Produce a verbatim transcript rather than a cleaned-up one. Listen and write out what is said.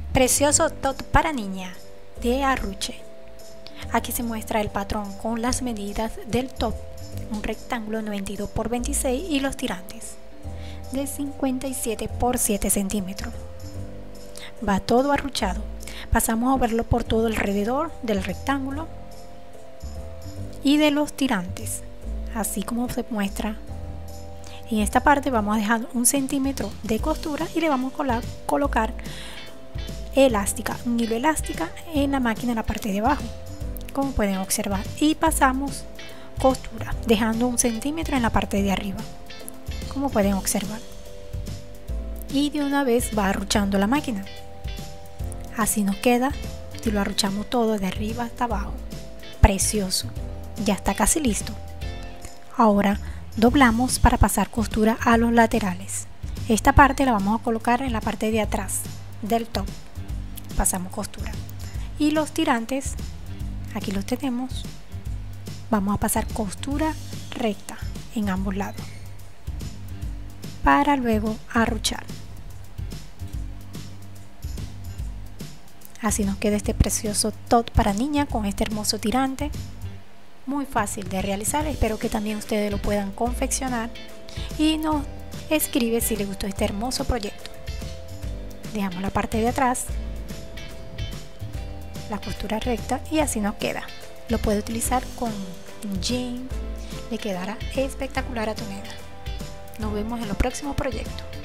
Precioso top para niña de Arruche. Aquí se muestra el patrón con las medidas del top, un rectángulo noventa y dos por veintiséis y los tirantes de cincuenta y siete por siete centímetros. Va todo arruchado. Pasamos a verlo por todo alrededor del rectángulo y de los tirantes, así como se muestra. En esta parte vamos a dejar un centímetro de costura y le vamos a colocar elástica, un hilo elástica en la máquina en la parte de abajo, como pueden observar, y pasamos costura dejando un centímetro en la parte de arriba, como pueden observar, y de una vez va arruchando la máquina. Así nos queda si lo arruchamos todo de arriba hasta abajo. Precioso, ya está casi listo. Ahora doblamos para pasar costura a los laterales. Esta parte la vamos a colocar en la parte de atrás del top. Pasamos costura y los tirantes, aquí los tenemos, vamos a pasar costura recta en ambos lados para luego arruchar. Así nos queda este precioso top para niña con este hermoso tirante. Muy fácil de realizar, espero que también ustedes lo puedan confeccionar y nos escribe si les gustó este hermoso proyecto. Dejamos la parte de atrás, la costura recta, y así nos queda. Lo puede utilizar con un jean, le quedará espectacular a tu nena. Nos vemos en los próximos proyectos.